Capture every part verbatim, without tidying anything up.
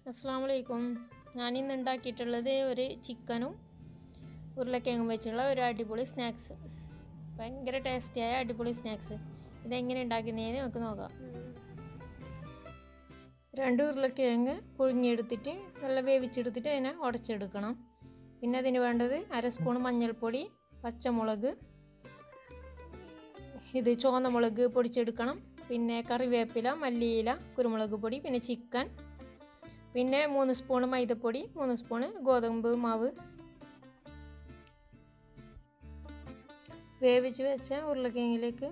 അസ്സലാമു അലൈക്കും. ഞാനിന്ന് ഉണ്ടാക്കിയിട്ടുള്ളത് ഒരു ചിക്കനും ഉരുളക്കിഴങ്ങും വെച്ചുള്ള ഒരു അടിപൊളി സ്നാക്സ്. ഭയങ്കര ടേസ്റ്റിയായ അടിപൊളി സ്നാക്സ്. ഇതെങ്ങനെ ഉണ്ടാക്കുന്നതെന്ന് നമുക്ക് നോക്കാം. രണ്ട് ഉരുളക്കിഴങ്ങ് പുഴുങ്ങിയെടുത്തിട്ട് നല്ല വേവിച്ചെടുത്തിട്ട് അതിനെ ഉടച്ചെടുക്കണം. പിന്നെ അതിന് വേണ്ടത് അര സ്പൂൺ മഞ്ഞൾപ്പൊടി, പച്ചമുളക്, ഇത് ചുവന്ന മുളക് പൊടിച്ചെടുക്കണം. പിന്നെ കറിവേപ്പില, മല്ലിയില, കുരുമുളക് പൊടി, പിന്നെ ചിക്കൻ, പിന്നെ മൂന്ന് സ്പൂണ് മൈദപ്പൊടി, മൂന്ന് സ്പൂണ് ഗോതമ്പ് മാവ്. വേവിച്ച് വെച്ച ഉരുളക്കിഴങ്ങിലേക്ക്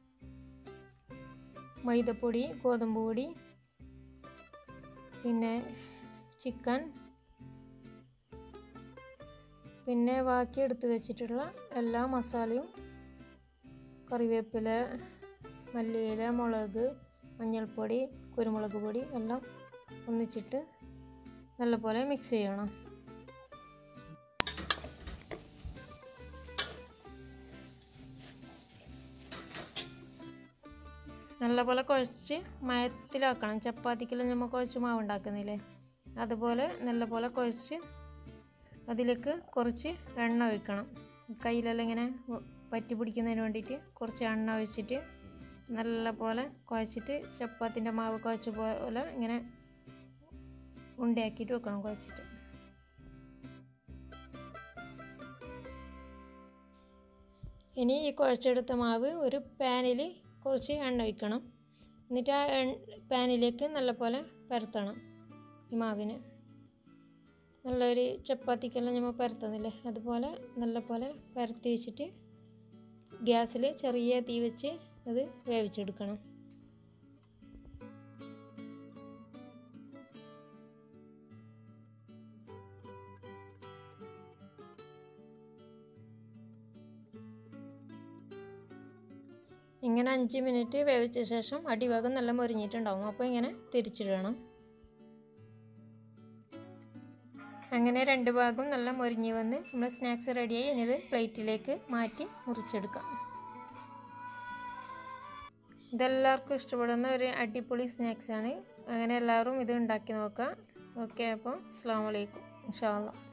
മൈദപ്പൊടി, ഗോതമ്പ് പൊടി, പിന്നെ ചിക്കൻ, പിന്നെ ബാക്കി എടുത്ത് വെച്ചിട്ടുള്ള എല്ലാ മസാലയും കറിവേപ്പില, മല്ലിയില, മുളക്, മഞ്ഞൾപ്പൊടി, കുരുമുളക് പൊടി എല്ലാം ഒന്നിച്ചിട്ട് നല്ലപോലെ മിക്സ് ചെയ്യണം. നല്ലപോലെ കുഴച്ച് മയത്തിലാക്കണം. ചപ്പാത്തിക്കെല്ലാം നമ്മൾ കുഴച്ച് മാവ് ഉണ്ടാക്കുന്നില്ലേ, അതുപോലെ നല്ലപോലെ കുഴച്ച് അതിലേക്ക് കുറച്ച് എണ്ണ ഒഴിക്കണം. കയ്യിലെല്ലാം ഇങ്ങനെ പറ്റി പിടിക്കുന്നതിന് വേണ്ടിയിട്ട് കുറച്ച് എണ്ണ ഒഴിച്ചിട്ട് നല്ലപോലെ കുഴച്ചിട്ട് ചപ്പാത്തിൻ്റെ മാവ് കുഴച്ച പോലെ ഇങ്ങനെ ഉണ്ടയാക്കിയിട്ട് വെക്കണം കുഴച്ചിട്ട്. ഇനി ഈ കുഴച്ചെടുത്ത മാവ് ഒരു പാനിൽ കുറച്ച് എണ്ണ ഒഴിക്കണം. എന്നിട്ട് ആ പാനിലേക്ക് നല്ലപോലെ പരത്തണം. ഈ മാവിന് നല്ലൊരു ചപ്പാത്തിക്കെല്ലാം നമ്മൾ പരത്തുന്നില്ലേ, അതുപോലെ നല്ലപോലെ പരത്തി വെച്ചിട്ട് ഗ്യാസിൽ ചെറിയ തീ വെച്ച് അത് വേവിച്ചെടുക്കണം. ഇങ്ങനെ അഞ്ച് മിനിറ്റ് വേവിച്ച ശേഷം അടിഭാഗം നല്ല മൊരിഞ്ഞിട്ടുണ്ടാവും. അപ്പോൾ ഇങ്ങനെ തിരിച്ചിടണം. അങ്ങനെ രണ്ട് ഭാഗം നല്ല മൊരിഞ്ഞ് വന്ന് നമ്മൾ സ്നാക്സ് റെഡിയായി. ഇനി ഇത് പ്ലേറ്റിലേക്ക് മാറ്റി മുറിച്ചെടുക്കാം. ഇതെല്ലാവർക്കും ഇഷ്ടപ്പെടുന്ന ഒരു അടിപൊളി സ്നാക്സാണ്. അങ്ങനെ എല്ലാവരും ഇത് ഉണ്ടാക്കി നോക്കാം. ഓക്കെ, അപ്പോൾ അസ്സലാമു അലൈക്കും. ഇൻഷാ അല്ലാഹ്.